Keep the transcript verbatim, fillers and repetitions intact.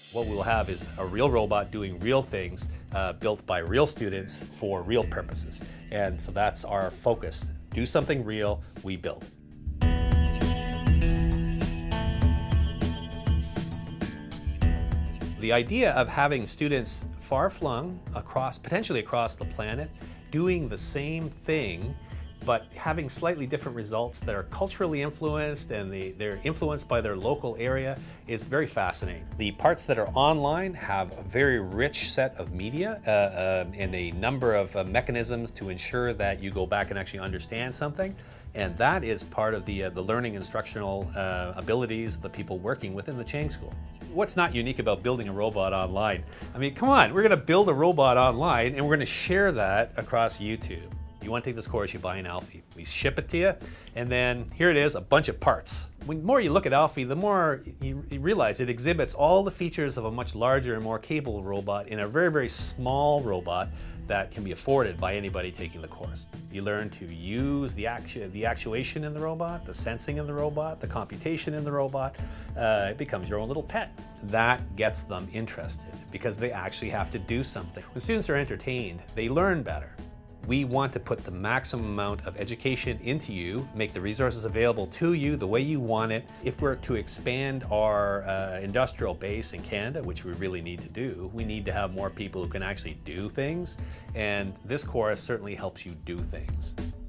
What we'll have is a real robot doing real things, uh, built by real students for real purposes. And so that's our focus. Do something real, we build. The idea of having students far-flung across, potentially across the planet, doing the same thing, but having slightly different results that are culturally influenced and they, they're influenced by their local area is very fascinating. The parts that are online have a very rich set of media uh, uh, and a number of uh, mechanisms to ensure that you go back and actually understand something. And that is part of the, uh, the learning instructional uh, abilities of the people working within the Chang School. What's not unique about building a robot online? I mean, come on, we're gonna build a robot online and we're gonna share that across YouTube. You want to take this course, you buy an Alphi. We ship it to you, and then here it is, a bunch of parts. The more you look at Alphi, the more you, you realize it exhibits all the features of a much larger and more capable robot in a very, very small robot that can be afforded by anybody taking the course. You learn to use the, actu the actuation in the robot, the sensing in the robot, the computation in the robot. Uh, it becomes your own little pet. That gets them interested because they actually have to do something. When students are entertained, they learn better. We want to put the maximum amount of education into you, make the resources available to you the way you want it. If we're to expand our uh, industrial base in Canada, which we really need to do, we need to have more people who can actually do things. And this course certainly helps you do things.